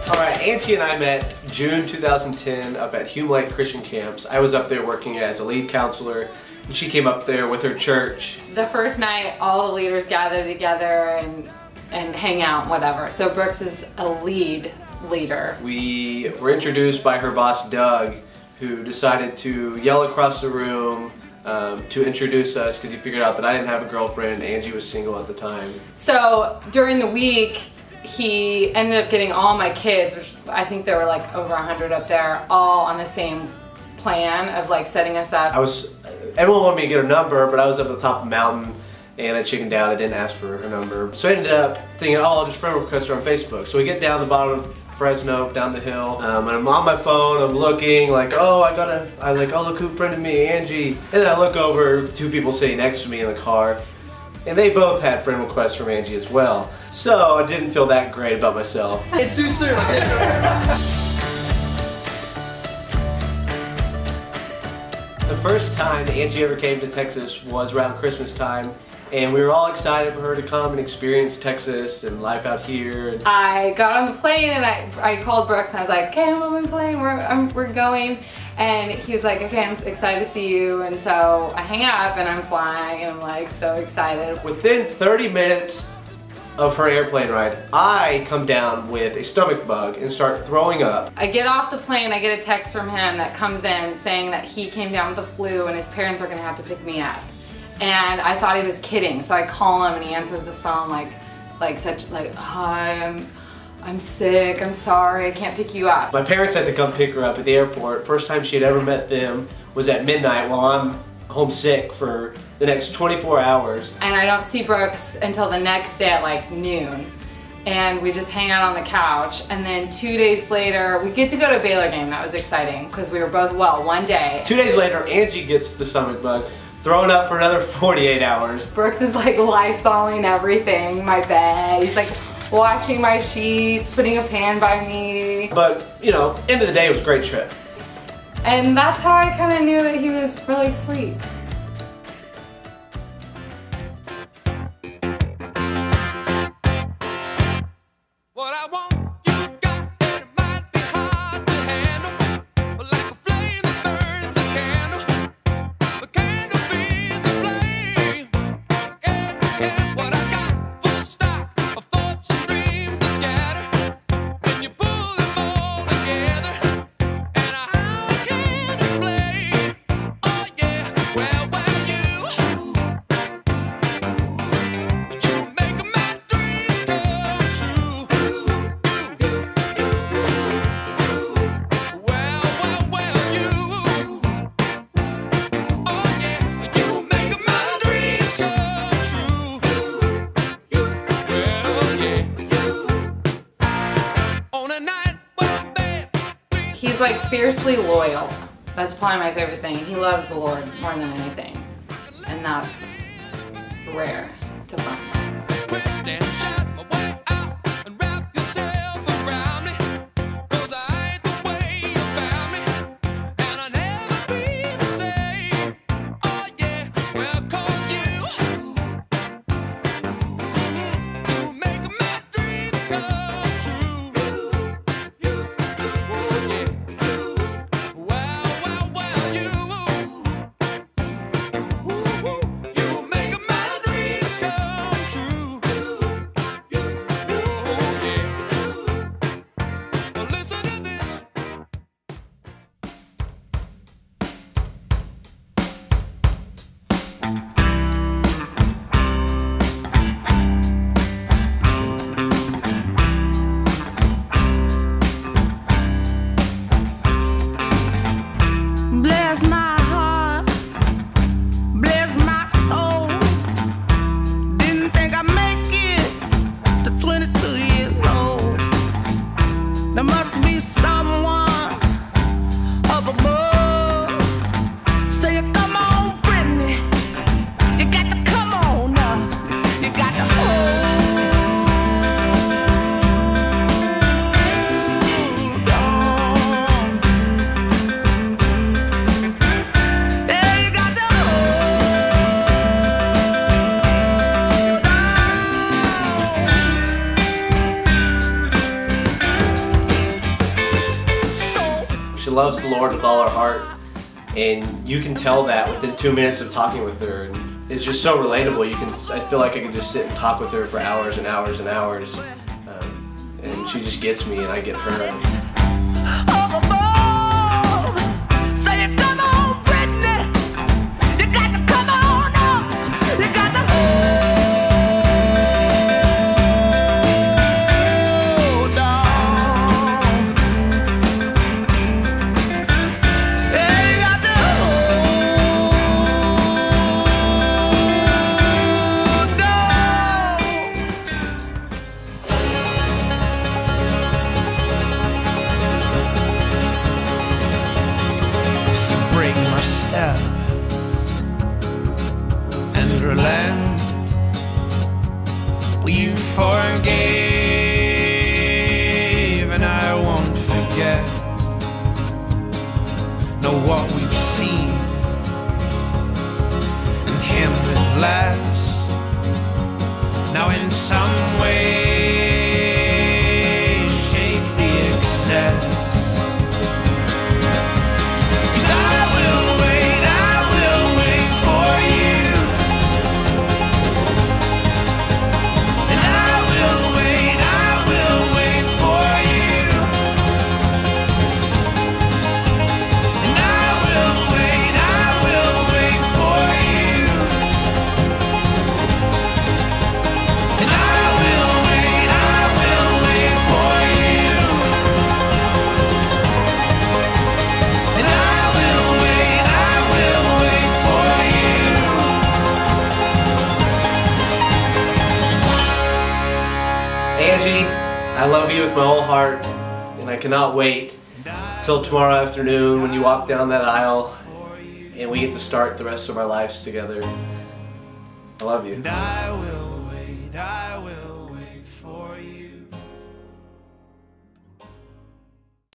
Alright, Angie and I met June 2010 up at Hume Lake Christian Camps. I was up there working as a lead counselor, and she came up there with her church. The first night, all the leaders gathered together and hang out and whatever. So Brooks is a leader. We were introduced by her boss, Doug, who decided to yell across the room to introduce us because he figured out that I didn't have a girlfriend. Angie was single at the time. So during the week, he ended up getting all my kids, which I think there were like over 100 up there, all on the same plan of like setting us up. Everyone wanted me to get her number, but I was up at the top of the mountain and I chickened out. I didn't ask for her number. So I ended up thinking, oh, I'll just friend request her on Facebook. So we get down the bottom of Fresno, down the hill, and I'm on my phone, I'm looking like, oh, oh, look who friended me, Angie. And then I look over, two people sitting next to me in the car, and they both had friend requests from Angie as well. So I didn't feel that great about myself. It's too soon. The first time Angie ever came to Texas was around Christmas time, and we were all excited for her to come and experience Texas and life out here. I got on the plane and I called Brooks and I was like, okay, I'm on the plane, we're going. And he was like, okay, I'm excited to see you. And so I hang up and I'm flying and I'm like so excited. Within 30 minutes of her airplane ride, I come down with a stomach bug and start throwing up. I get off the plane, I get a text from him that comes in saying that he came down with the flu and his parents are gonna have to pick me up. And I thought he was kidding, so I call him and he answers the phone like hi, I'm sick, I'm sorry, I can't pick you up. My parents had to come pick her up at the airport. First time she had ever met them was at midnight while I'm homesick for the next 24 hours. And I don't see Brooks until the next day at like noon. And we just hang out on the couch. And then 2 days later, we get to go to a Baylor game. That was exciting because we were both well one day. 2 days later, Angie gets the stomach bug, throwing up for another 48 hours. Brooks is like Lysoling everything, my bed. He's like washing my sheets, putting a pan by me. But, you know, end of the day, it was a great trip. And that's how I kind of knew that he was really sweet. He's like fiercely loyal. That's probably my favorite thing. He loves the Lord more than anything. And that's rare to find. loves the Lord with all her heart, and you can tell that within 2 minutes of talking with her. And it's just so relatable. I feel like I could just sit and talk with her for hours and hours and hours, and she just gets me, and I get her. And relent. You forgave, and I won't forget. Know what we've seen, and him with less. Now in some way, shake the excess. Angie, I love you with my whole heart, and I cannot wait till tomorrow afternoon when you walk down that aisle and we get to start the rest of our lives together. I love you. And I will wait, I will